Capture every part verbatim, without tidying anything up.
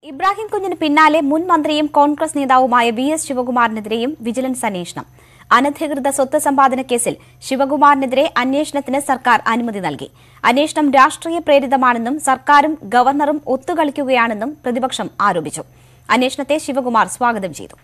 ഇബ്രാഹിം കുഞ്ഞിന് പിന്നാലെ മുൻ മന്ത്രിയും കോൺഗ്രസ് നേതാവുമായ വി എസ് ശിവകുമാറിനെതിരെയും വിജിലൻസ് അന്വേഷണം. അനധികൃത സ്വത്ത് സമ്പാദന കേസിൽ ശിവകുമാറിനെതിരെ അന്വേഷണത്തിന് സർക്കാർ അനുമതി നൽകി. അന്വേഷണം രാഷ്ട്രീയ പ്രേരിതമാണെന്നും സർക്കാരും ഗവർണറും ഒത്തുകളിക്കുകയാണെന്നും പ്രതിപക്ഷം ആരോപിച്ചു. അന്വേഷണത്തെ ശിവകുമാർ സ്വാഗതം ചെയ്തു.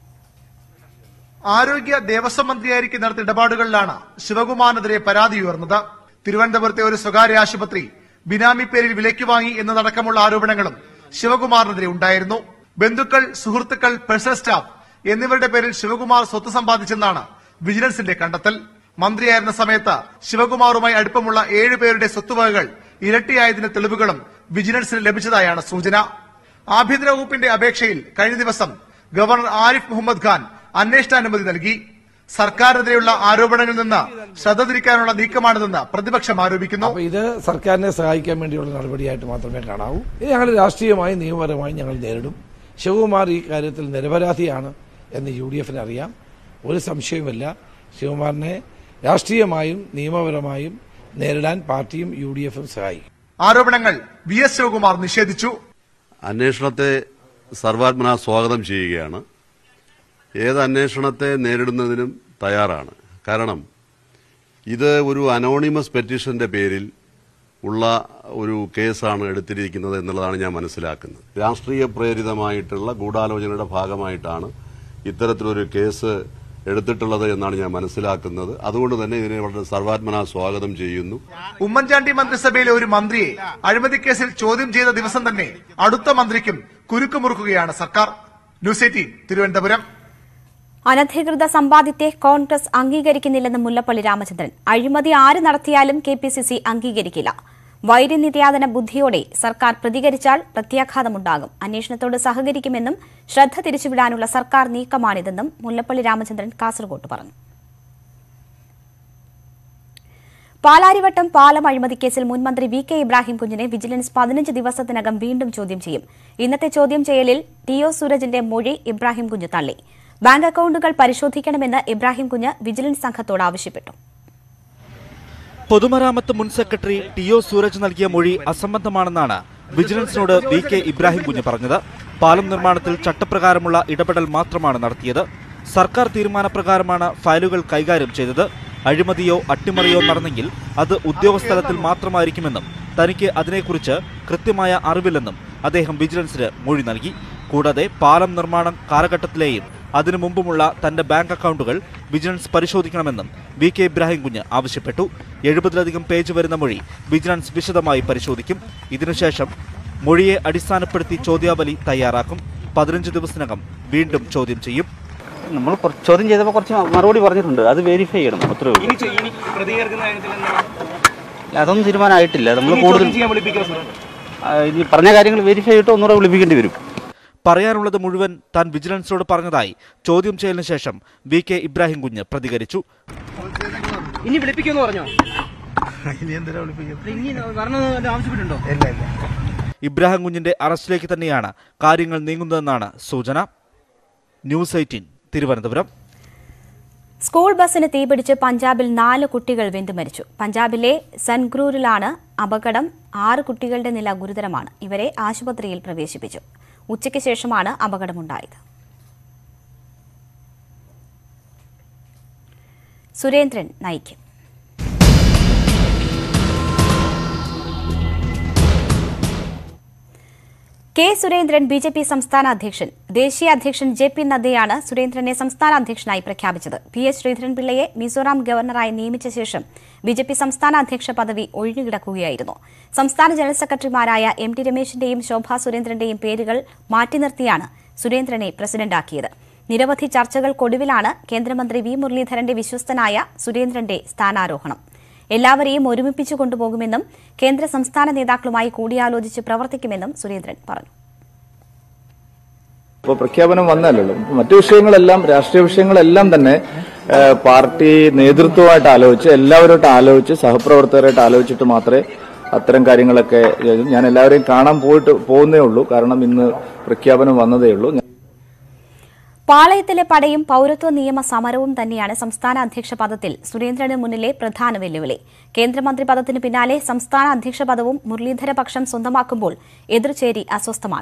ആരോഗ്യ ദേവസ്വം മന്ത്രിയായിരിക്കും നടത്തിയ ഇടപാടുകളിലാണ് ശിവകുമാറിനെതിരെ പരാതി ഉയർന്നത്. തിരുവനന്തപുരത്തെ ഒരു സ്വകാര്യ ആശുപത്രി ബിനാമി പേരിൽ വിലയ്ക്ക് വാങ്ങി എന്നതടക്കമുള്ള ആരോപണങ്ങളും ശിവകുമാറിനെതിരെ ഉണ്ടായിരുന്നു. ബന്ധുക്കൾ, സുഹൃത്തുക്കൾ, പേഴ്സണൽ സ്റ്റാഫ് എന്നിവരുടെ പേരിൽ ശിവകുമാർ സ്വത്ത് സമ്പാദിച്ചെന്നാണ് വിജിലൻസിന്റെ കണ്ടെത്തൽ. മന്ത്രിയായിരുന്ന സമയത്ത് ശിവകുമാറുമായി അടുപ്പമുള്ള ഏഴുപേരുടെ സ്വത്തുവകകൾ ഇരട്ടിയായതിന്റെ തെളിവുകളും വിജിലൻസിന് ലഭിച്ചതായാണ് സൂചന. ആഭ്യന്തര വകുപ്പിന്റെ അപേക്ഷയിൽ കഴിഞ്ഞ ദിവസം ഗവർണർ ആരിഫ് മുഹമ്മദ് ഖാൻ അന്വേഷണാനുമതി നൽകി. സർക്കാരിനെതിരെയുള്ള ആരോപണങ്ങളിൽ നിന്ന് ശ്രദ്ധ തിരിക്കാനുള്ള നീക്കമാണിതെന്ന് പ്രതിപക്ഷം ആരോപിക്കുന്നു. ഇത് സർക്കാരിനെ സഹായിക്കാൻ വേണ്ടിയുള്ള നടപടിയായിട്ട് മാത്രമേ കാണാവൂ. ഇത് ഞങ്ങൾ രാഷ്ട്രീയമായും നിയമപരമായും ഞങ്ങൾ നേരിടും. ശിവകുമാർ ഈ കാര്യത്തിൽ നിരപരാധിയാണ് എന്ന് യു ഡി എഫിന് അറിയാം. ഒരു സംശയവുമില്ല. ശിവകുമാറിനെ രാഷ്ട്രീയമായും നിയമപരമായും നേരിടാൻ പാർട്ടിയും യു ഡി എഫും സഹായിക്കും. ആരോപണങ്ങൾ വി എസ് ശിവകുമാർ നിഷേധിച്ചു. അന്വേഷണത്തെ സർവാത്മന സ്വാഗതം ചെയ്യുകയാണ്. ഏത് അന്വേഷണത്തെ നേരിടുന്നതിനും തയ്യാറാണ്. കാരണം ഇത് ഒരു അനോണിമസ് പെറ്റീഷന്റെ പേരിൽ ഉള്ള ഒരു കേസാണ് എടുത്തിരിക്കുന്നത് എന്നുള്ളതാണ് ഞാൻ മനസ്സിലാക്കുന്നത്. രാഷ്ട്രീയ പ്രേരിതമായിട്ടുള്ള ഗൂഢാലോചനയുടെ ഭാഗമായിട്ടാണ് ഇത്തരത്തിലൊരു കേസ് എടുത്തിട്ടുള്ളത് എന്നാണ് ഞാൻ മനസ്സിലാക്കുന്നത്. അതുകൊണ്ട് തന്നെ ഇതിനെ വളരെ സർവാത്മന സ്വാഗതം ചെയ്യുന്നു. ഉമ്മൻചാണ്ടി മന്ത്രിസഭയിലെ ഒരു മന്ത്രിയെ അഴിമതി കേസിൽ ചോദ്യം ചെയ്ത ദിവസം തന്നെ അടുത്ത മന്ത്രിക്കും കുരുക്കുമുറുക്കുകയാണ് സർക്കാർ. News eighteen Thiruvananthapuram. അനധികൃത സമ്പാദ്യത്തെ കോൺഗ്രസ് അംഗീകരിക്കുന്നില്ലെന്ന് മുല്ലപ്പള്ളി രാമചന്ദ്രൻ. അഴിമതി ആര് നടത്തിയാലും കെ പി സി സി അംഗീകരിക്കില്ല. വൈര്യനിര്യാതന ബുദ്ധിയോടെ സർക്കാർ പ്രതികരിച്ചാൽ പ്രത്യാഘാതമുണ്ടാകും. അന്വേഷണത്തോട് സഹകരിക്കുമെന്നും ശ്രദ്ധ തിരിച്ചുവിടാനുള്ള സർക്കാർ നീക്കമാണിതെന്നും മുല്ലപ്പള്ളി രാമചന്ദ്രൻ കാസർകോട്ട് പറഞ്ഞു. പാലാരിവട്ടം പാലം അഴിമതിക്കേസിൽ മുൻമന്ത്രി വി കെ ഇബ്രാഹിം കുഞ്ഞിനെ വിജിലൻസ് പതിനഞ്ച് ദിവസത്തിനകം വീണ്ടും ചോദ്യം ചെയ്യും. ഇന്നത്തെ ചോദ്യം ചെയ്യലിൽ ടി ഒ സൂരജിന്റെ മൊഴി ഇബ്രാഹിം കുഞ്ഞ് തള്ളി. ബാങ്ക് അക്കൌണ്ടുകൾ പരിശോധിക്കണമെന്ന് ഇബ്രാഹിം കുഞ്ഞ് വിജിലൻസ് സംഘത്തോട് ആവശ്യപ്പെട്ടു. പൊതുമരാമത്ത് മുൻ സെക്രട്ടറി ടി ഒ സൂരജ് നൽകിയ മൊഴി അസംബന്ധമാണെന്നാണ് വിജിലൻസിനോട് വി കെ ഇബ്രാഹിം കുഞ്ഞ് പറഞ്ഞത്. പാലം നിർമ്മാണത്തിൽ ചട്ടപ്രകാരമുള്ള ഇടപെടൽ മാത്രമാണ് നടത്തിയത്. സർക്കാർ തീരുമാനപ്രകാരമാണ് ഫയലുകൾ കൈകാര്യം ചെയ്തത്. അഴിമതിയോ അട്ടിമറിയോ നടന്നെങ്കിൽ അത് ഉദ്യോഗസ്ഥലത്തിൽ മാത്രമായിരിക്കുമെന്നും തനിക്ക് അതിനെക്കുറിച്ച് കൃത്യമായ അറിവില്ലെന്നും അദ്ദേഹം വിജിലൻസിന് മൊഴി നൽകി. കൂടാതെ പാലം നിർമ്മാണം കാലഘട്ടത്തിലെയും അതിനു മുമ്പുമുള്ള തന്റെ ബാങ്ക് അക്കൌണ്ടുകൾ വിജിലൻസ് പരിശോധിക്കണമെന്നും വി കെ ഇബ്രാഹിം കുഞ്ഞ് ആവശ്യപ്പെട്ടു. എഴുപതിലധികം പേജ് വരുന്ന മൊഴി വിജിലൻസ് വിശദമായി പരിശോധിക്കും. ഇതിനുശേഷം മൊഴിയെ അടിസ്ഥാനപ്പെടുത്തി ചോദ്യാവലി തയ്യാറാക്കും. പതിനഞ്ച് ദിവസത്തിനകം വീണ്ടും ചോദ്യം ചെയ്യും. നമ്മൾ ചോദ്യം ചെയ്തപ്പോൾ കുറച്ച് മറുപടി പറഞ്ഞിട്ടുണ്ട്. അത് വെരിഫൈ ചെയ്യണം. അത്രേ ഉള്ളൂ. അതൊന്നും തീരുമാനമായിട്ടില്ല. നമ്മൾ കൂടുതൽ ഇനി പറഞ്ഞ കാര്യങ്ങൾ വെരിഫൈ ചെയ്തിട്ട് ഒന്നുകൂടെ വിളിപ്പിക്കേണ്ടി വരും. പറയാനുള്ളത് മുഴുവൻ താൻ വിജിലൻസിനോട് പറഞ്ഞതായി ചോദ്യം ചെയ്യലിന് ശേഷം വി കെ ഇബ്രാഹിം കുഞ്ഞ് പ്രതികരിച്ചു. ഇനി വിളിപ്പിക്കുമെന്ന് പറഞ്ഞോ? ഇബ്രാഹിം കുഞ്ഞിന്റെ അറസ്റ്റിലേക്ക് തന്നെയാണ് കാര്യങ്ങൾ നീങ്ങുന്നതെന്നാണ് സൂചന. News eighteen Thiruvananthapuram. സ്കൂൾ ബസിന് തീപിടിച്ച് പഞ്ചാബിൽ നാല് കുട്ടികൾ വെന്തുമരിച്ചു. പഞ്ചാബിലെ സൻഗ്രൂരിലാണ് അപകടം. ആറ് കുട്ടികളുടെ നില ഗുരുതരമാണ്. ഇവരെ ആശുപത്രിയിൽ പ്രവേശിപ്പിച്ചു. ഉച്ചയ്ക്ക് ശേഷമാണ് അപകടമുണ്ടായത്. സുരേന്ദ്രൻ നയിക്കും. K Surendran B J P സംസ്ഥാന അധ്യക്ഷൻ. ദേശീയ അധ്യക്ഷൻ ജെ പി നദ്ദയാണ് സുരേന്ദ്രനെ സംസ്ഥാന അധ്യക്ഷനായി പ്രഖ്യാപിച്ചത്. പി എസ് ശ്രീധരൻപിള്ളയെ മിസോറാം ഗവർണറായി നിയമിച്ച ശേഷം ബി ജെ പി സംസ്ഥാന അധ്യക്ഷ പദവി ഒഴിഞ്ഞുകിടക്കുകയായിരുന്നു. സംസ്ഥാന ജനറൽ സെക്രട്ടറിമാരായ എം ടി രമേശിന്റെയും ശോഭാ സുരേന്ദ്രന്റെയും പേരുകൾ മാറ്റി നിർത്തിയാണ് സുരേന്ദ്രനെ പ്രസിഡന്റാക്കിയത്. നിരവധി ചർച്ചകൾക്കൊടുവിലാണ് കേന്ദ്രമന്ത്രി വി മുരളീധരന്റെ വിശ്വസ്തനായ സുരേന്ദ്രന്റെ സ്ഥാനാരോഹണം. എല്ലാവരെയും ഒരുമിപ്പിച്ചു കൊണ്ടുപോകുമെന്നും കേന്ദ്ര സംസ്ഥാന നേതാക്കളുമായി കൂടിയാലോചിച്ച് പ്രവർത്തിക്കുമെന്നും സുരേന്ദ്രൻ പറഞ്ഞു. ഇപ്പോൾ പ്രഖ്യാപനം വന്നല്ലോ. മറ്റു വിഷയങ്ങളെല്ലാം രാഷ്ട്രീയ വിഷയങ്ങളെല്ലാം തന്നെ പാർട്ടി നേതൃത്വമായിട്ട് ആലോചിച്ച് എല്ലാവരുമായിട്ട് ആലോചിച്ച് സഹപ്രവർത്തകരായിട്ട് ആലോചിച്ചിട്ട് മാത്രമേ അത്തരം കാര്യങ്ങളൊക്കെ ഞാൻ എല്ലാവരെയും കാണാൻ പോയിട്ട് പോകുന്നേ ഉള്ളൂ. കാരണം ഇന്ന് പ്രഖ്യാപനം വന്നതേ ഉള്ളൂ. പാളയത്തിലെ പടയും പൌരത്വ നിയമ സമരവും തന്നെയാണ് സംസ്ഥാന അധ്യക്ഷ പദത്തിൽ സുരേന്ദ്രന് മുന്നിലെ പ്രധാന വെല്ലുവിളി. കേന്ദ്രമന്ത്രി പദത്തിന് പിന്നാലെ സംസ്ഥാന അധ്യക്ഷ പദവും മുരളീധര പക്ഷം സ്വന്തമാക്കുമ്പോൾ എതിർചേരി അസ്വസ്ഥമാണ്.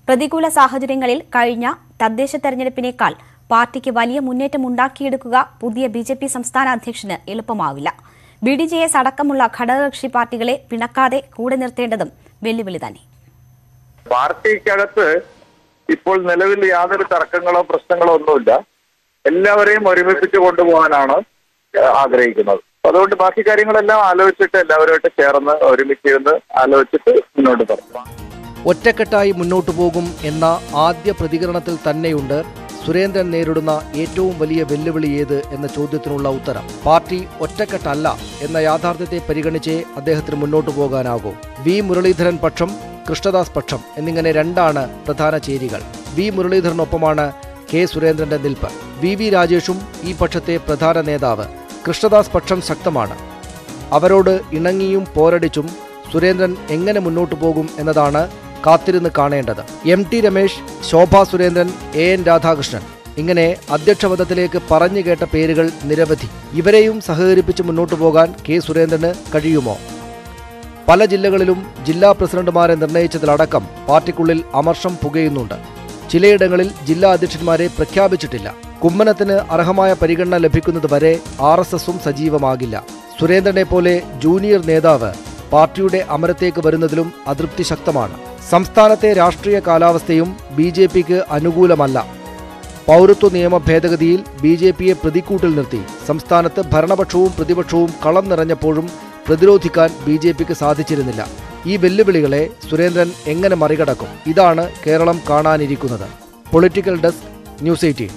പ്രതികൂല സാഹചര്യങ്ങളിൽ കഴിഞ്ഞ തദ്ദേശ തെരഞ്ഞെടുപ്പിനേക്കാൾ പാർട്ടിക്ക് വലിയ മുന്നേറ്റം ഉണ്ടാക്കിയെടുക്കുക പുതിയ ബി ജെ പി സംസ്ഥാന അധ്യക്ഷന് എളുപ്പമാവില്ല. ബി ഡി ജെ എസ് അടക്കമുള്ള ഘടകകക്ഷി പാർട്ടികളെ പിണക്കാതെ കൂടെ നിർത്തേണ്ടതും വെല്ലുവിളി തന്നെ. പാർട്ടിക്കകത്ത് ഇപ്പോൾ നിലവിൽ യാതൊരു തർക്കങ്ങളോ പ്രശ്നങ്ങളോ ഒന്നുമില്ല. എല്ലാവരെയും ഒരുമിപ്പിച്ച് കൊണ്ടുപോകാനാണ് ആഗ്രഹിക്കുന്നത്. അതുകൊണ്ട് ബാക്കി കാര്യങ്ങളെല്ലാം ആലോചിച്ചിട്ട് എല്ലാവരുമായിട്ട് ചേർന്ന് ഒരുമിച്ചിരുന്ന് ആലോചിച്ചിട്ട് മുന്നോട്ട് തുടങ്ങാം. ഒറ്റക്കെട്ടായി മുന്നോട്ടു പോകും എന്ന ആദ്യ പ്രതികരണത്തിൽ തന്നെയുണ്ട് സുരേന്ദ്രൻ നേരിടുന്ന ഏറ്റവും വലിയ വെല്ലുവിളി ഏത് എന്ന ചോദ്യത്തിനുള്ള ഉത്തരം. പാർട്ടി ഒറ്റക്കെട്ടല്ല എന്ന യാഥാർത്ഥ്യത്തെ പരിഗണിച്ചേ അദ്ദേഹത്തിന് മുന്നോട്ടു പോകാനാകൂ. വി മുരളീധരൻ പക്ഷം, കൃഷ്ണദാസ് പക്ഷം എന്നിങ്ങനെ രണ്ടാണ് പ്രധാന ചേരികൾ. വി മുരളീധരനൊപ്പമാണ് കെ സുരേന്ദ്രന്റെ നിൽപ്പ്. വി വി രാജേഷും ഈ പക്ഷത്തെ പ്രധാന നേതാവ്. കൃഷ്ണദാസ് പക്ഷം ശക്തമാണ്. അവരോട് ഇണങ്ങിയും പോരടിച്ചും സുരേന്ദ്രൻ എങ്ങനെ മുന്നോട്ടു പോകും എന്നതാണ് കാത്തിരുന്ന് കാണേണ്ടത്. M T Ramesh, Shobha Surendran, A N Radhakrishnan ഇങ്ങനെ അധ്യക്ഷപദത്തിലേക്ക് പറഞ്ഞു കേട്ട പേരുകൾ നിരവധി. ഇവരെയും സഹകരിപ്പിച്ച് മുന്നോട്ടു പോകാൻ കെ സുരേന്ദ്രന് കഴിയുമോ? പല ജില്ലകളിലും ജില്ലാ പ്രസിഡന്റുമാരെ നിർണയിച്ചതിലടക്കം പാർട്ടിക്കുള്ളിൽ അമർഷം പുകയുന്നുണ്ട്. ചിലയിടങ്ങളിൽ ജില്ലാ അധ്യക്ഷന്മാരെ പ്രഖ്യാപിച്ചിട്ടില്ല. കുമ്മനത്തിന് അർഹമായ പരിഗണന ലഭിക്കുന്നതുവരെ ആർ എസ് എസും സജീവമാകില്ല. സുരേന്ദ്രനെ പോലെ ജൂനിയർ നേതാവ് പാർട്ടിയുടെ അമരത്തേക്ക് വരുന്നതിലും അതൃപ്തി ശക്തമാണ്. സംസ്ഥാനത്തെ രാഷ്ട്രീയ കാലാവസ്ഥയും ബി ജെ പിക്ക് അനുകൂലമല്ല. പൗരത്വ നിയമ ഭേദഗതിയിൽ ബി ജെ പിയെ പ്രതിക്കൂട്ടിൽ നിർത്തി സംസ്ഥാനത്ത് ഭരണപക്ഷവും പ്രതിപക്ഷവും കളം നിറഞ്ഞപ്പോഴും പ്രതിരോധിക്കാൻ ബി ജെ പിക്ക് സാധിച്ചിരുന്നില്ല. ഈ വെല്ലുവിളികളെ സുരേന്ദ്രൻ എങ്ങനെ മറികടക്കും? ഇതാണ് കേരളം കാണാനിരിക്കുന്നത്. Political desk, news eighteen.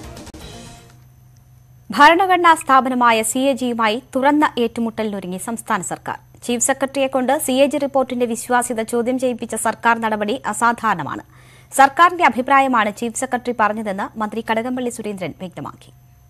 ഭരണഘടനാ സ്ഥാപനമായ സി എ ജിയുമായി തുറന്ന ഏറ്റുമുട്ടലിനൊരുങ്ങി സംസ്ഥാന സർക്കാർ. ചീഫ് സെക്രട്ടറിയെ കൊണ്ട് സി എ ജി റിപ്പോർട്ടിന്റെ വിശ്വാസ്യത ചോദ്യം ചെയ്യിപ്പിച്ച സർക്കാർ നടപടി അസാധാരണമാണ്. സർക്കാരിന്റെ അഭിപ്രായമാണ് ചീഫ് സെക്രട്ടറി പറഞ്ഞതെന്ന് മന്ത്രി കടകംപള്ളി സുരേന്ദ്രൻ വ്യക്തമാക്കി.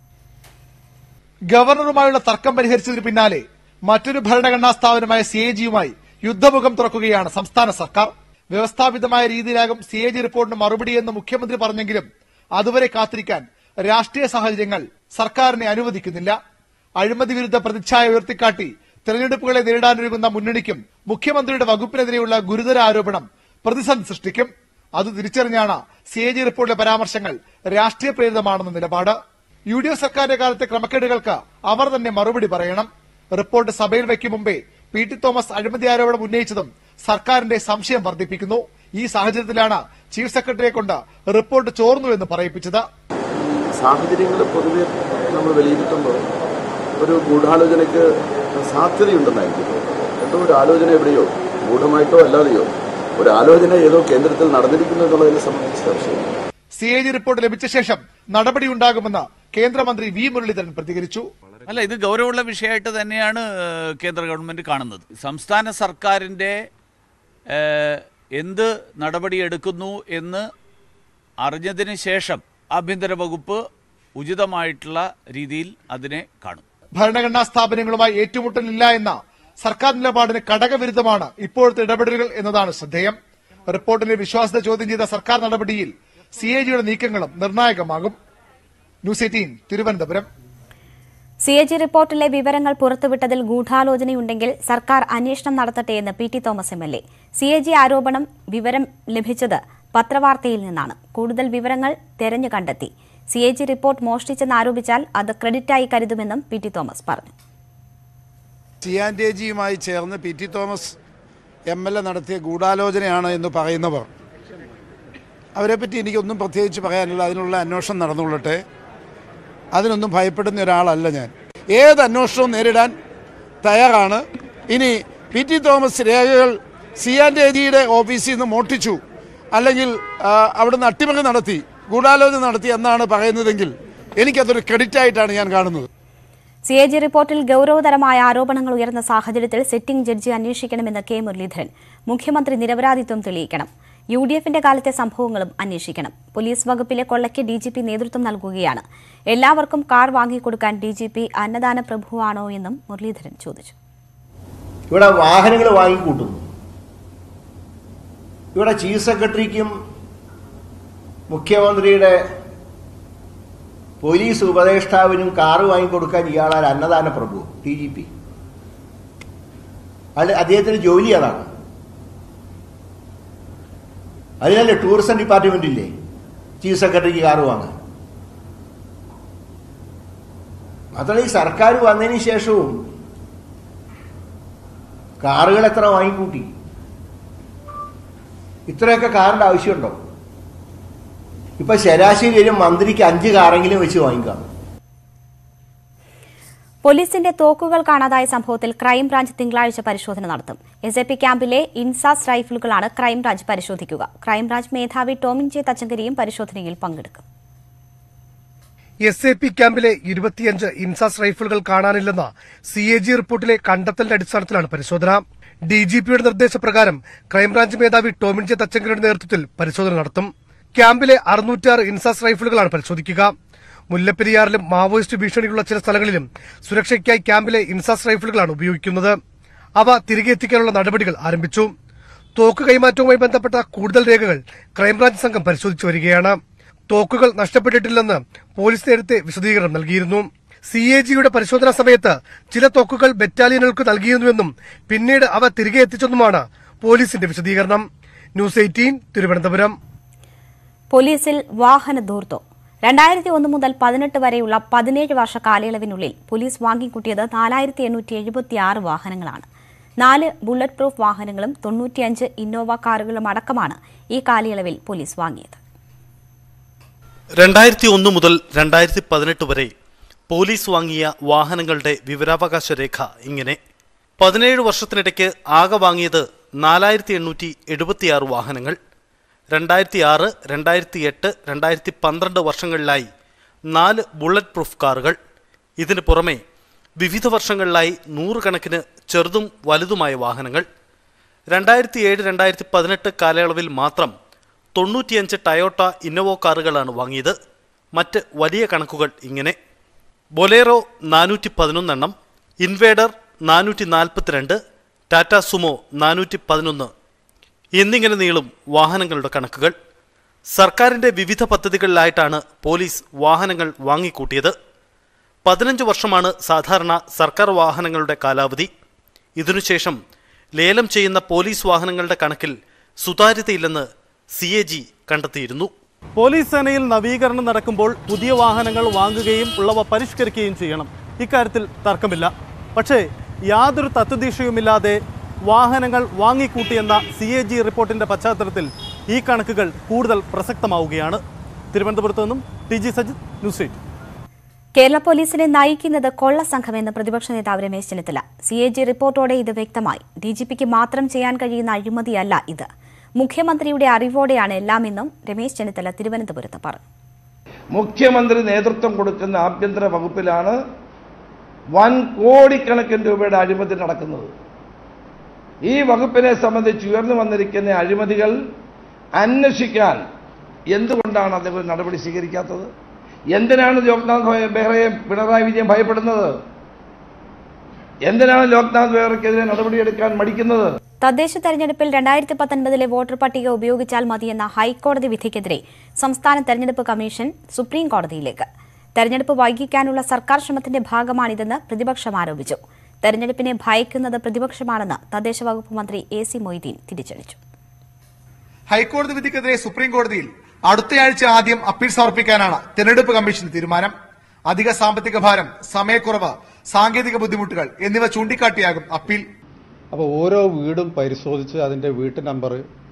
ഗവർണറുമായുള്ള തർക്കം പരിഹരിച്ചതിന് പിന്നാലെ മറ്റൊരു ഭരണഘടനാ സ്ഥാപനമായ സി എ ജിയുമായി യുദ്ധമുഖം തുറക്കുകയാണ് സംസ്ഥാന സർക്കാർ. വ്യവസ്ഥാപിതമായ രീതിയിലാകും സി എ ജി റിപ്പോർട്ടിന് മറുപടിയെന്ന് മുഖ്യമന്ത്രി പറഞ്ഞെങ്കിലും അതുവരെ കാത്തിരിക്കാൻ രാഷ്ട്രീയ സാഹചര്യങ്ങൾ സർക്കാരിനെ അനുവദിക്കുന്നില്ല. അഴിമതി വിരുദ്ധ പ്രതിച്ഛായ ഉയർത്തിക്കാട്ടി തെരഞ്ഞെടുപ്പുകളെ നേരിടാനൊരുങ്ങുന്ന മുന്നണിക്കും മുഖ്യമന്ത്രിയുടെ വകുപ്പിനെതിരെയുള്ള ഗുരുതര ആരോപണം പ്രതിസന്ധി സൃഷ്ടിക്കും. അത് തിരിച്ചറിഞ്ഞാണ് സി എ ജി റിപ്പോർട്ടിലെ പരാമർശങ്ങൾ രാഷ്ട്രീയ പ്രേരിതമാണെന്ന നിലപാട്. യു ഡി എഫ് സർക്കാരിന്റെ കാലത്തെ ക്രമക്കേടുകൾക്ക് അവർ തന്നെ മറുപടി പറയണം. റിപ്പോർട്ട് സഭയിൽ വയ്ക്കും മുമ്പേ പി ടി തോമസ് അഴിമതി ആരോപണം ഉന്നയിച്ചതും സർക്കാരിന്റെ സംശയം വർദ്ധിപ്പിക്കുന്നു. ഈ സാഹചര്യത്തിലാണ് ചീഫ് സെക്രട്ടറിയെ കൊണ്ട് റിപ്പോർട്ട് ചോർന്നുവെന്ന് പറയിപ്പിച്ചത്. സാഹചര്യങ്ങൾ പൊതുവെ നമ്മൾ വിലയിരുത്തുമ്പോൾ ഒരു ഗൂഢാലോചനയ്ക്ക് സാധ്യതയുണ്ടെന്നായിരിക്കും. എന്തോ ഒരു ആലോചന എവിടെയോ ഗൂഢമായിട്ടോ അല്ലാതെയോ ഒരു ആലോചന ഏതോ കേന്ദ്രത്തിൽ നടന്നിരിക്കുന്നു എന്നുള്ളതിനെ സംബന്ധിച്ച് സംശയം. സി എ ജി റിപ്പോർട്ട് ലഭിച്ച ശേഷം നടപടിയുണ്ടാകുമെന്ന് കേന്ദ്രമന്ത്രി വി മുരളീധരൻ പ്രതികരിച്ചു. അല്ല, ഇത് ഗൗരവമുള്ള വിഷയമായിട്ട് തന്നെയാണ് കേന്ദ്ര ഗവൺമെന്റ് കാണുന്നത്. സംസ്ഥാന സർക്കാരിന്റെ എന്ത് നടപടിയെടുക്കുന്നു എന്ന് അറിഞ്ഞതിന് ശേഷം ആഭ്യന്തര വകുപ്പ് ഉചിതമായിട്ടുള്ള രീതിയിൽ അതിനെ കാണും. ഭരണഘടനാ സ്ഥാപനങ്ങളുമായി ഏറ്റുമുട്ടലില്ല എന്ന സർക്കാർ നിലപാടിന് കടകവിരുദ്ധമാണ് ഇപ്പോഴത്തെ ഇടപെടലുകൾ എന്നതാണ് ശ്രദ്ധേയം. റിപ്പോർട്ടിന്റെ വിശ്വാസ്യത ചോദ്യം ചെയ്ത സർക്കാർ നടപടിയിൽ സി എ ജിയുടെ നീക്കങ്ങളും നിർണായകമാകും. News eighteen, Thiruvananthapuram. C A G റിപ്പോർട്ടിലെ വിവരങ്ങൾ പുറത്തുവിട്ടതിൽ ഗൂഢാലോചനയുണ്ടെങ്കിൽ സർക്കാർ അന്വേഷണം നടത്തട്ടെയെന്ന് P T Thomas M L A. C A G ആരോപണം വിവരം ലഭിച്ചത് പത്രവാർത്തയിൽ നിന്നാണ്. കൂടുതൽ വിവരങ്ങൾ തെരഞ്ഞു കണ്ടെത്തി. സി എ ജി റിപ്പോർട്ട് മോഷ്ടിച്ചെന്ന് ആരോപിച്ചാൽ അത് ക്രെഡിറ്റായി കരുതുമെന്നും പി ടി തോമസ് പറഞ്ഞു. സി ആൻഡ് എ ജിയുമായി ചേർന്ന് P T Thomas M L A നടത്തിയ ഗൂഢാലോചനയാണ് എന്ന് പറയുന്നവർ, അവരെപ്പറ്റി എനിക്കൊന്നും പ്രത്യേകിച്ച് പറയാനില്ല. അതിനുള്ള അന്വേഷണം നടന്നുകൊള്ളട്ടെ. അതിനൊന്നും ഭയപ്പെടുന്ന ഒരാളല്ല ഞാൻ. ഏത് അന്വേഷണവും നേരിടാൻ തയ്യാറാണ്. ഇനി പി ടി തോമസ് രേഖകൾ സി ആൻഡ് എ ജിയുടെ ഓഫീസിൽ നിന്ന് മോഷ്ടിച്ചു, അല്ലെങ്കിൽ അവിടുന്ന് അട്ടിമറി നടത്തി, ഗൂഢാലോചന നടത്തി എന്നാണ് പറയുന്നതെങ്കിൽ എനിക്കതൊരു ക്രെഡിറ്റ് ആയിട്ടാണ് ഞാൻ കാണുന്നത്. സി എ ജി റിപ്പോർട്ടിൽ ഗൌരവതരമായ ആരോപണങ്ങൾ ഉയർന്ന സാഹചര്യത്തിൽ സിറ്റിംഗ് ജഡ്ജി അന്വേഷിക്കണമെന്ന് കെ മുരളീധരൻ. മുഖ്യമന്ത്രി നിരപരാധിത്വം തെളിയിക്കണം. യു ഡി എഫിന്റെ കാലത്തെ സംഭവങ്ങളും അന്വേഷിക്കണം. പോലീസ് വകുപ്പിലെ കൊള്ളയ്ക്ക് ഡി ജി പി നേതൃത്വം നൽകുകയാണ്. എല്ലാവർക്കും കാർ വാങ്ങിക്കൊടുക്കാൻ ഡി ജി പി അന്നദാന പ്രഭുവാണോ എന്നും മുരളീധരൻ ചോദിച്ചു. ഇവിടെ വാഹനങ്ങൾ വാങ്ങിക്കൂട്ടുന്നു. ഇവിടെ ചീഫ് സെക്രട്ടറിക്കും മുഖ്യമന്ത്രിയുടെ പോലീസ് ഉപദേഷ്ടാവിനും കാറ് വാങ്ങിക്കൊടുക്കാൻ ഇയാളാൽ അന്നദാന പ്രഭു ഡി ജി പി. അത് അദ്ദേഹത്തിന്റെ ജോലി അതാണ്. അതിനല്ലേ ടൂറിസം ഡിപ്പാർട്ട്മെന്റ് ഇല്ലേ ചീഫ് സെക്രട്ടറിക്ക് കാറ് വാങ്ങാൻ? മാത്രമല്ല ഈ സർക്കാർ വന്നതിന് ശേഷവും കാറുകൾ എത്ര വാങ്ങിക്കൂട്ടി? ഇത്രയൊക്കെ കാറിന്റെ ആവശ്യമുണ്ടോ? ഇപ്പൊ ശരാശരി ഒരു മന്ത്രിക്ക് അഞ്ച് കാറെങ്കിലും വെച്ച് വാങ്ങിക്കാം. പോലീസിന്റെ തോക്കുകൾ കാണാതായ സംഭവത്തിൽ ക്രൈംബ്രാഞ്ച് തിങ്കളാഴ്ച പരിശോധന നടത്തും. എസ് എ പി ക്യാമ്പിലെ ഇൻസാസ് റൈഫിലുകളാണ് ക്രൈംബ്രാഞ്ച് പരിശോധിക്കുക. ക്രൈംബ്രാഞ്ച് മേധാവി ടോമിൻ ജെ തച്ചങ്കരിയും പരിശോധനയിൽ പങ്കെടുക്കും. എസ് എ പി ക്യാമ്പിലെ ഇരുപത്തിയഞ്ച് ഇൻസാസ് റൈഫിളുകൾ കാണാനില്ലെന്ന സി എ ജി റിപ്പോർട്ടിലെ കണ്ടെത്തലിന്റെ അടിസ്ഥാനത്തിലാണ് പരിശോധന. ഡി ജി പിയുടെ നിർദ്ദേശപ്രകാരം ക്രൈംബ്രാഞ്ച് മേധാവി ടോമിൻ ജെ തച്ചങ്കരിയുടെ നേതൃത്വത്തിൽ പരിശോധന നടത്തും. ക്യാമ്പിലെ അറുന്നൂറ്റാറ് ഇൻസാസ് റൈഫിളുകളാണ് പരിശോധിക്കുക. മുല്ലപ്പെരിയാറിലും മാവോയിസ്റ്റ് ഭീഷണിയുള്ള ചില സ്ഥലങ്ങളിലും സുരക്ഷയ്ക്കായി ക്യാമ്പിലെ ഇൻസാസ് റൈഫിളുകളാണ് ഉപയോഗിക്കുന്നത്. അവ തിരികെ എത്തിക്കാനുള്ള നടപടികൾ ആരംഭിച്ചു. തോക്ക് കൈമാറ്റവുമായി ബന്ധപ്പെട്ട കൂടുതൽ രേഖകൾ ക്രൈംബ്രാഞ്ച് സംഘം പരിശോധിച്ചു വരികയാണ്. തോക്കുകൾ നഷ്ടപ്പെട്ടിട്ടില്ലെന്ന് പോലീസ് നേരത്തെ വിശദീകരണം നൽകിയിരുന്നു. സി എ ജിയുടെ പരിശോധനാ സമയത്ത് ചില തോക്കുകൾ ബറ്റാലിയനുകൾക്ക് നൽകിയിരുന്നുവെന്നും പിന്നീട് അവ തിരികെ എത്തിച്ചെന്നുമാണ് പോലീസിന്റെ വിശദീകരണം. News eighteen Thiruvananthapuram. പോലീസിൽ വാഹന ധൂർത്തം. രണ്ടായിരത്തി ഒന്ന് മുതൽ പതിനെട്ട് വരെയുള്ള പതിനേഴ് വർഷ കാലയളവിനുള്ളിൽ പോലീസ് വാങ്ങിക്കൂട്ടിയത് നാലായിരത്തി എണ്ണൂറ്റി എഴുപത്തിയാറ് വാഹനങ്ങളാണ്. നാല് ബുള്ളറ്റ് പ്രൂഫ് വാഹനങ്ങളും തൊണ്ണൂറ്റിയഞ്ച് ഇന്നോവ കാറുകളും അടക്കമാണ് ഈ കാലയളവിൽ പോലീസ് വാങ്ങിയത്. രണ്ടായിരത്തി ഒന്ന് മുതൽ രണ്ടായിരത്തി പതിനെട്ട് വരെ പോലീസ് വാങ്ങിയ വാഹനങ്ങളുടെ വിവരാവകാശ രേഖ ഇങ്ങനെ: പതിനേഴ് വർഷത്തിനിടയ്ക്ക് ആകെ വാങ്ങിയത് നാലായിരത്തി എണ്ണൂറ്റി എഴുപത്തിയാറ് വാഹനങ്ങൾ. രണ്ടായിരത്തി ആറ് രണ്ടായിരത്തി എട്ട് രണ്ടായിരത്തി പന്ത്രണ്ട് വർഷങ്ങളിലായി നാല് ബുള്ളറ്റ് പ്രൂഫ് കാറുകൾ. ഇതിനു പുറമെ വിവിധ വർഷങ്ങളിലായി നൂറുകണക്കിന് ചെറുതും വലുതുമായ വാഹനങ്ങൾ. രണ്ടായിരത്തി ഏഴ് രണ്ടായിരത്തി പതിനെട്ട് കാലയളവിൽ മാത്രം തൊണ്ണൂറ്റിയഞ്ച് ടയോട്ട ഇന്നോവോ കാറുകളാണ് വാങ്ങിയത്. മറ്റ് വലിയ കണക്കുകൾ ഇങ്ങനെ: ബൊലേറോ നാനൂറ്റി പതിനൊന്നെണ്ണം, ഇൻവേഡർ നാനൂറ്റി നാൽപ്പത്തിരണ്ട്, ടാറ്റ സുമോ നാനൂറ്റി പതിനൊന്ന് എന്നിങ്ങനെ നീളും വാഹനങ്ങളുടെ കണക്കുകൾ. സർക്കാരിൻ്റെ വിവിധ പദ്ധതികളിലായിട്ടാണ് പോലീസ് വാഹനങ്ങൾ വാങ്ങിക്കൂട്ടിയത്. പതിനഞ്ച് വർഷമാണ് സാധാരണ സർക്കാർ വാഹനങ്ങളുടെ കാലാവധി. ഇതിനുശേഷം ലേലം ചെയ്യുന്ന പോലീസ് വാഹനങ്ങളുടെ കണക്കിൽ സുതാര്യതയില്ലെന്ന് സി എ ജി കണ്ടെത്തിയിരുന്നു. പോലീസ് സേനയിൽ നവീകരണം നടക്കുമ്പോൾ പുതിയ വാഹനങ്ങൾ വാങ്ങുകയും ഉള്ളവ പരിഷ്കരിക്കുകയും ചെയ്യണം. ഇക്കാര്യത്തിൽ തർക്കമില്ല. പക്ഷേ യാതൊരു തത്വദീക്ഷയുമില്ലാതെ വാഹനങ്ങൾ വാങ്ങിക്കൂട്ടിയെന്ന സി എ ജി റിപ്പോർട്ടിന്റെ പശ്ചാത്തലത്തിൽ ഈ കണക്കുകൾ കൂടുതൽ പ്രസക്തമാവുകയാണ്. തിരുവനന്തപുരത്ത് നിന്നും T G Sajith, news eight. Kerala പോലീസിനെ നയിക്കുന്നത് കൊള്ള സംഘമെന്ന് പ്രതിപക്ഷ നേതാവ് Ramesh Chennithala. C A G റിപ്പോർട്ടോടെ ഇത് വ്യക്തമായി. ഡി ജി പിക്ക് മാത്രം ചെയ്യാൻ കഴിയുന്ന അഴിമതിയല്ല ഇത്. മുഖ്യമന്ത്രിയുടെ അറിവോടെയാണ് എല്ലാമെന്നും രമേശ് ചെന്നിത്തല തിരുവനന്തപുരത്ത് പറഞ്ഞു. മുഖ്യമന്ത്രി നേതൃത്വം കൊടുക്കുന്ന ആഭ്യന്തര വകുപ്പിലാണ് വൻ കോടിക്കണക്കിന് രൂപയുടെ അഴിമതി നടക്കുന്നത്. ഈ വകുപ്പിനെ സംബന്ധിച്ച് ഉയർന്നു വന്നിരിക്കുന്ന അഴിമതികൾ അന്വേഷിക്കാൻ എന്തുകൊണ്ടാണ് അദ്ദേഹം നടപടി സ്വീകരിക്കാത്തത്? എന്തിനാണ് ലോക്നാഥ് ബെഹ്റയെ പിണറായി വിജയൻ ഭയപ്പെടുന്നത്? എന്തിനാണ് ലോക്നാഥ് ബെഹ്റയ്ക്കെതിരെ നടപടിയെടുക്കാൻ മടിക്കുന്നത്? തദ്ദേശ തെരഞ്ഞെടുപ്പിൽ രണ്ടായിരത്തി പത്തൊൻപതിലെ വോട്ടർ പട്ടിക ഉപയോഗിച്ചാൽ മതിയെന്ന ഹൈക്കോടതി വിധിക്കെതിരെ സംസ്ഥാന തെരഞ്ഞെടുപ്പ് കമ്മീഷൻ സുപ്രീം കോടതിയിലേക്ക്. തെരഞ്ഞെടുപ്പ് വൈകിക്കാനുള്ള സർക്കാർ ശ്രമത്തിന്റെ ഭാഗമാണിതെന്ന് പ്രതിപക്ഷം ആരോപിച്ചു. തെരഞ്ഞെടുപ്പിനെ ഭയക്കുന്നത് പ്രതിപക്ഷമാണെന്ന് തദ്ദേശ വകുപ്പ് മന്ത്രി എ സി മൊയ്തീൻ തിരിച്ചടിച്ചു. ഹൈക്കോടതി വിധിക്കെതിരെ സുപ്രീം കോടതിയിൽ അടുത്തയാഴ്ച ആദ്യം അപ്പീൽ സമർപ്പിക്കാനാണ് തെരഞ്ഞെടുപ്പ് കമ്മീഷൻ തീരുമാനം. അധിക സാമ്പത്തിക ഭാരം, സമയക്കുറവ്, സാങ്കേതിക ബുദ്ധിമുട്ടുകൾ എന്നിവ ചൂണ്ടിക്കാട്ടിയാകും അപ്പീൽ. അപ്പോൾ ഓരോ വീടും പരിശോധിച്ച് അതിൻ്റെ വീട്ട് നമ്പർ,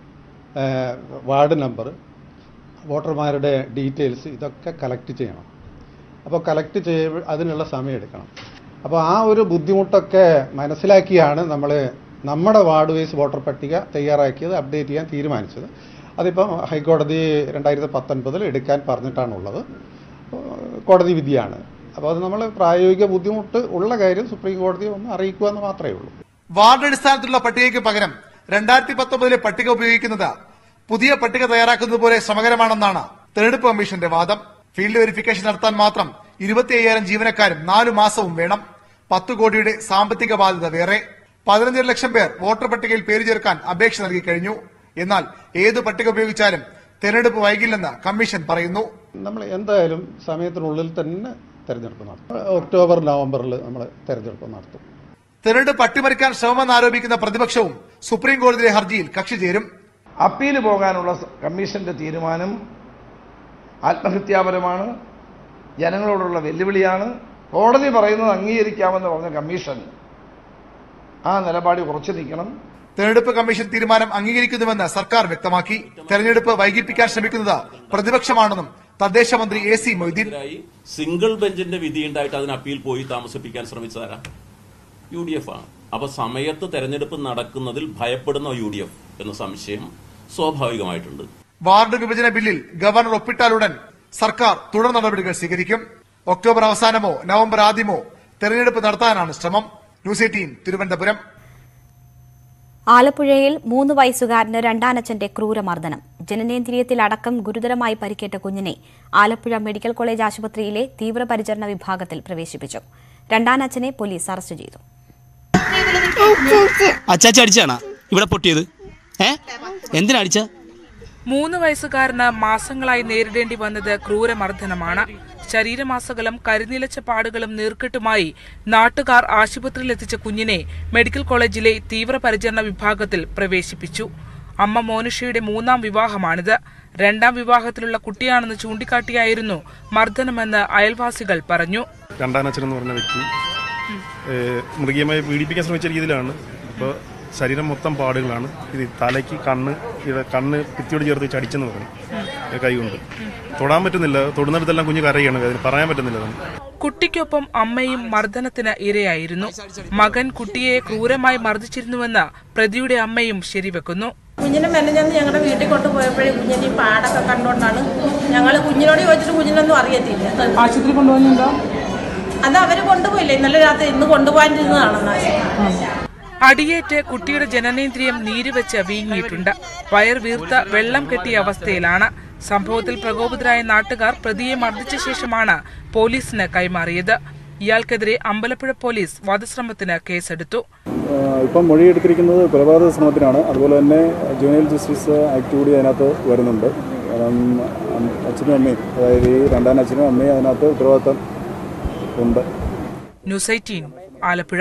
വാർഡ് നമ്പർ, വോട്ടർമാരുടെ ഡീറ്റെയിൽസ് ഇതൊക്കെ കളക്ട് ചെയ്യണം. അപ്പോൾ കളക്ട് ചെയ്യ അതിനുള്ള സമയം എടുക്കണം. അപ്പോൾ ആ ഒരു ബുദ്ധിമുട്ടൊക്കെ മനസ്സിലാക്കിയാണ് നമ്മൾ നമ്മുടെ വാർഡ് വൈസ് വോട്ടർ പട്ടിക തയ്യാറാക്കിയത്, അപ്ഡേറ്റ് ചെയ്യാൻ തീരുമാനിച്ചത്. അതിപ്പം ഹൈക്കോടതി രണ്ടായിരത്തി പത്തൊൻപതിൽ എടുക്കാൻ പറഞ്ഞിട്ടാണുള്ളത്. കോടതി വിധിയാണ്. അപ്പോൾ അത് നമ്മൾ പ്രായോഗിക ബുദ്ധിമുട്ട് ഉള്ള കാര്യം സുപ്രീം കോടതിയെ ഒന്ന് അറിയിക്കുക എന്ന് മാത്രമേ ഉള്ളൂ. വാർഡ് അടിസ്ഥാനത്തിലുള്ള പട്ടികയ്ക്ക് പകരം രണ്ടായിരത്തി പത്തൊമ്പതിലെ പട്ടിക ഉപയോഗിക്കുന്നത് പുതിയ പട്ടിക തയ്യാറാക്കുന്നത് പോലെ ശ്രമകരമാണെന്നാണ് തെരഞ്ഞെടുപ്പ് കമ്മീഷന്റെ വാദം. ഫീൽഡ് വെരിഫിക്കേഷൻ നടത്താൻ മാത്രം ഇരുപത്തി അയ്യായിരം ജീവനക്കാരും നാലു മാസവും വേണം. പത്ത് കോടിയുടെ സാമ്പത്തിക ബാധ്യത വേറെ. പതിനഞ്ചര ലക്ഷം പേർ വോട്ടർ പട്ടികയിൽ പേര് ചേർക്കാൻ അപേക്ഷ നൽകി കഴിഞ്ഞു. എന്നാൽ ഏത് പട്ടിക ഉപയോഗിച്ചാലും തെരഞ്ഞെടുപ്പ് വൈകില്ലെന്ന് കമ്മീഷൻ പറയുന്നു. നമ്മൾ എന്തായാലും സമയത്തിനുള്ളിൽ തന്നെ തെരഞ്ഞെടുപ്പ് നടത്തും. ഒക്ടോബർ നവംബറിൽ നമ്മൾ തെരഞ്ഞെടുപ്പ് നടത്തും. തെരഞ്ഞെടുപ്പ് അട്ടിമറിക്കാൻ ശ്രമമെന്ന് ആരോപിക്കുന്ന പ്രതിപക്ഷവും സുപ്രീം കോടതിയിലെ ഹർജിയിൽ കക്ഷി ചേരും. അപ്പീൽ പോകാനുള്ള കമ്മീഷന്റെ തീരുമാനം ആത്മഹത്യാപരമാണ്, ജനങ്ങളോടുള്ള വെല്ലുവിളിയാണ്. കോടതി പറയുന്നത് അംഗീകരിക്കാമെന്ന് പറഞ്ഞ കമ്മീഷൻ ആ നിലപാടിൽ ഉറച്ചു നിൽക്കണം. തെരഞ്ഞെടുപ്പ് കമ്മീഷൻ തീരുമാനം അംഗീകരിക്കുന്നുവെന്ന് സർക്കാർ വ്യക്തമാക്കി. തെരഞ്ഞെടുപ്പ് വൈകിപ്പിക്കാൻ ശ്രമിക്കുന്നത് പ്രതിപക്ഷമാണെന്നും തദ്ദേശ മന്ത്രി എ സി മൊയ്തീൻ. സിംഗിൾ ബെഞ്ചിന്റെ വിധി ഉണ്ടായിട്ട് അതിന് അപ്പീൽ പോയി താമസിപ്പിക്കാൻ ശ്രമിച്ചതാരാ? യു ഡി എഫ് ആണ്. അപ്പൊ സമയത്ത് തെരഞ്ഞെടുപ്പ് നടക്കുന്നതിൽ ഭയപ്പെടുന്ന യു ഡി എഫ് എന്ന സംശയം സ്വാഭാവികമായിട്ടുണ്ട്. വാർഡ് വിഭജന ബില്ലിൽ ഗവർണർ ഒപ്പിട്ടാലുടൻ സർക്കാർ തുടർ നടപടികൾ സ്വീകരിക്കും. ഒക്ടോബർ അവസാനമോ നവംബർ ആദ്യമോ തെരഞ്ഞെടുപ്പ് നടത്താനാണ് ശ്രമം. News eighteen Thiruvananthapuram. ആലപ്പുഴയിൽ മൂന്ന് വയസ്സുകാരന് രണ്ടാനച്ഛന്റെ ക്രൂരമർദ്ദനം. ജനനേന്ദ്രിയത്തിലടക്കം ഗുരുതരമായി പരിക്കേറ്റ കുഞ്ഞിനെ ആലപ്പുഴ മെഡിക്കൽ കോളേജ് ആശുപത്രിയിലെ തീവ്രപരിചരണ വിഭാഗത്തിൽ പ്രവേശിപ്പിച്ചു. രണ്ടാനച്ഛനെ പോലീസ് അറസ്റ്റ് ചെയ്തു. അച്ചാച്ച അടിച്ചാണ് ഇവിടെ പൊട്ടിയത്. ഏ എന്തിനാ അടിച്ച? മൂന്ന് വയസ്സുകാരന് മാസങ്ങളായി നേരിടേണ്ടി വന്നത് ക്രൂരമർദ്ദനമാണ്. ശരീരമാസകലം കരിനിലച്ച പാടുകളും നീർക്കെട്ടുമായി നാട്ടുകാർ ആശുപത്രിയിലെത്തിച്ച കുഞ്ഞിനെ മെഡിക്കൽ കോളേജിലെ തീവ്രപരിചരണ വിഭാഗത്തിൽ പ്രവേശിപ്പിച്ചു. അമ്മ മോനിഷയുടെ മൂന്നാം വിവാഹമാണിത്. രണ്ടാം വിവാഹത്തിലുള്ള കുട്ടിയാണെന്ന് ചൂണ്ടിക്കാട്ടിയായിരുന്നു മർദ്ദനമെന്ന് അയൽവാസികൾ പറഞ്ഞു. രണ്ടാനച്ഛൻ എന്ന് പറഞ്ഞ വ്യക്തി മൃഗീയമായി പീഡിപ്പിക്കാൻ ശ്രമിച്ച രീതിയിലാണ്. ഇപ്പോൾ ശരീരം മൊത്തം പാടുകളാണ്. ഇത് തലയ്ക്ക് കണ്ണ് കണ്ണ് ഭിത്തിയോട് ചേർത്ത് വെച്ച് അടിച്ചെന്ന് പറഞ്ഞു. കൈ കൊണ്ട് തൊടാൻ പറ്റുന്നില്ല. തൊടുന്നിടത്തെല്ലാം കുഞ്ഞ് കരയാണ്. അതിന് പറയാൻ പറ്റുന്നില്ല. കുട്ടിക്കൊപ്പം അമ്മയും മർദ്ദനത്തിന് ഇരയായിരുന്നു. മകൻ കുട്ടിയെ ക്രൂരമായി മർദ്ദിച്ചിരുന്നുവെന്ന് പ്രതിയുടെ അമ്മയും ശരിവെക്കുന്നു. കുഞ്ഞിനെ മെനഞ്ഞെന്ന് ഞങ്ങളുടെ വീട്ടിൽ കൊണ്ടുപോയപ്പോഴേ കുഞ്ഞിന് ഈ പാടൊക്കെ കണ്ടുകൊണ്ടാണ് ഞങ്ങൾ കുഞ്ഞിനോട് ചോദിച്ചിട്ട് കുഞ്ഞിനൊന്നും അറിയത്തില്ല. ആശുപത്രി കൊണ്ടുപോകുന്നുണ്ടോ? അത് അവര് കൊണ്ടുപോയില്ല. ഇന്നലെ രാത്രി ഇന്ന് കൊണ്ടുപോകാനിരുന്നതാണെന്ന്. അടിയേറ്റ് കുട്ടിയുടെ ജനനേന്ദ്രിയം നീരുവെച്ച് വീങ്ങിയിട്ടുണ്ട്. വയർ വീർത്ത വെള്ളം കെട്ടിയ അവസ്ഥയിലാണ്. സംഭവത്തിൽ പ്രകോപിതരായ നാട്ടുകാർ പ്രതിയെ മർദ്ദിച്ച ശേഷമാണ് പോലീസിന് കൈമാറിയത്. ഇയാൾക്കെതിരെ അമ്പലപ്പുഴ പോലീസ് വധശ്രമത്തിന് കേസെടുത്തു. ഇപ്പം മൊഴിയെടുത്തിരിക്കുന്നത് കൊലപാതക ശ്രമത്തിനാണ്. അതുപോലെ തന്നെ ജുവനൈൽ ജസ്റ്റിസ് ആക്ട് കൂടി അതിനകത്ത് വരുന്നുണ്ട്. അച്ഛനും അമ്മയും, അതായത് ഈ രണ്ടാം അച്ഛനും അമ്മയും അതിനകത്ത് ഉത്തരവാദിത്തം ഉണ്ട്. News eighteen Alappuzha.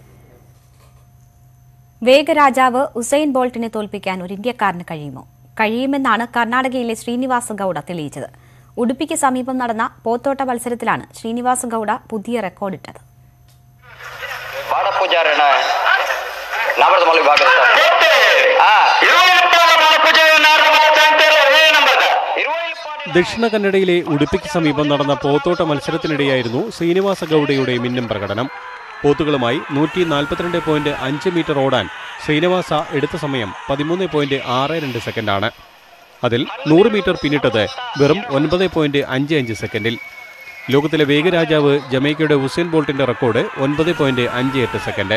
വേഗരാജാവ് ഉസൈൻ ബോൾട്ടിനെ തോൽപ്പിക്കാൻ ഒരു ഇന്ത്യക്കാരന് കഴിയുമോ? കഴിയുമെന്നാണ് കർണാടകയിലെ ശ്രീനിവാസ ഗൌഡ തെളിയിച്ചത്. ഉടുപ്പിക്ക് സമീപം നടന്ന പോത്തോട്ട മത്സരത്തിലാണ് ശ്രീനിവാസ ഗൌഡ പുതിയ റെക്കോർഡിട്ടത്. ദക്ഷിണ കന്നഡയിലെ ഉടുപ്പിക്ക് സമീപം നടന്ന പോത്തോട്ട മത്സരത്തിനിടെയായിരുന്നു ശ്രീനിവാസ ഗൌഡയുടെ മിന്നും പ്രകടനം. പോത്തുകളുമായി നൂറ്റി നാൽപ്പത്തിരണ്ട് പോയിന്റ് അഞ്ച് മീറ്റർ ഓടാൻ ശ്രീനിവാസ എടുത്ത സമയം പതിമൂന്ന് പോയിന്റ് ആറ് രണ്ട് സെക്കൻഡാണ്. അതിൽ നൂറ് മീറ്റർ പിന്നിട്ടത് വെറും ഒൻപത് പോയിന്റ് അഞ്ച് അഞ്ച് സെക്കൻഡിൽ. ലോകത്തിലെ വേഗരാജാവ് ജമൈക്കയുടെ ഉസൈൻ ബോൾട്ടിന്റെ റെക്കോർഡ് ഒൻപത് പോയിന്റ് അഞ്ച് എട്ട് സെക്കൻഡ്.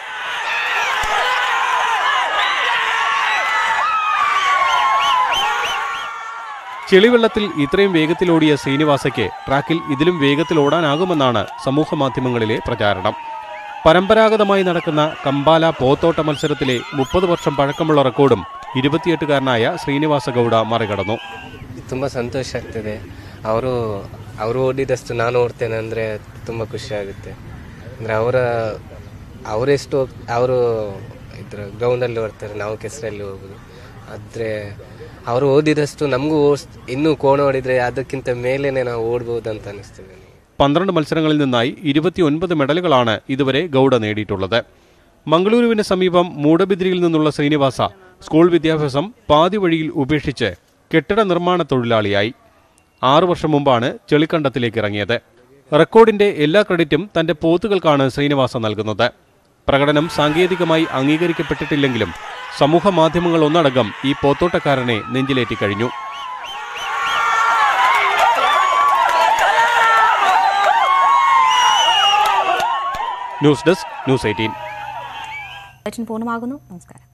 ചെളിവെള്ളത്തിൽ ഇത്രയും വേഗത്തിലോടിയ ശ്രീനിവാസയ്ക്ക് ട്രാക്കിൽ ഇതിലും വേഗത്തിൽ ഓടാനാകുമെന്നാണ് സമൂഹ മാധ്യമങ്ങളിലെ പ്രചാരണം. പരമ്പരാഗതമായി നടക്കുന്ന കമ്പാല പോത്തോട്ട മത്സരത്തിലെ മുപ്പത് വർഷം പഴക്കമുള്ള റെക്കോർഡും ഇരുപത്തിയെട്ടുകാരനായ ശ്രീനിവാസ ಗೌಡ ಮರೆಗಡನು. ತುಂಬ ಸಂತೋಷ ಆಗ್ತದೆ. ಅವರು ಅವರು ಓಡಿದಷ್ಟು ನಾನು ಓಡ್ತೇನೆ ಅಂದರೆ ತುಂಬ ಖುಷಿ ಆಗುತ್ತೆ. ಅಂದರೆ ಅವರ ಅವರೆಷ್ಟು ಅವರು ಇದ್ರ ಗ್ರೌಂಡಲ್ಲಿ ಓಡ್ತಾರೆ, ನಾವು ಕೆಸರಲ್ಲಿ ಹೋಗೋದು. ಆದರೆ ಅವರು ಓದಿದಷ್ಟು ನಮಗೂ ಓಡ್ ಇನ್ನೂ ಕೋಣ ಓಡಿದರೆ ಅದಕ್ಕಿಂತ ಮೇಲೇನೆ ನಾವು ಓಡ್ಬೋದು ಅಂತ ಅನಿಸ್ತದೆ. പന്ത്രണ്ട് മത്സരങ്ങളിൽ നിന്നായി ഇരുപത്തിയൊൻപത് മെഡലുകളാണ് ഇതുവരെ ഗൗഡ നേടിയിട്ടുള്ളത്. മംഗളൂരുവിന് സമീപം മൂടബിദ്രിയിൽ നിന്നുള്ള ശ്രീനിവാസ സ്കൂൾ വിദ്യാഭ്യാസം പാതി വഴിയിൽ ഉപേക്ഷിച്ച് കെട്ടിട നിർമ്മാണ തൊഴിലാളിയായി. ആറു വർഷം മുമ്പാണ് ചെളിക്കണ്ടത്തിലേക്ക് ഇറങ്ങിയത്. റെക്കോർഡിന്റെ എല്ലാ ക്രെഡിറ്റും തന്റെ പോത്തുകൾക്കാണ് ശ്രീനിവാസ നൽകുന്നത്. പ്രകടനം സാങ്കേതികമായി അംഗീകരിക്കപ്പെട്ടിട്ടില്ലെങ്കിലും സമൂഹ മാധ്യമങ്ങൾ ഒന്നടങ്കം ഈ പോത്തോട്ടക്കാരനെ നെഞ്ചിലേറ്റിക്കഴിഞ്ഞു. News desk news eighteen. പൂർണ്ണമാകുന്നു. നമസ്കാരം.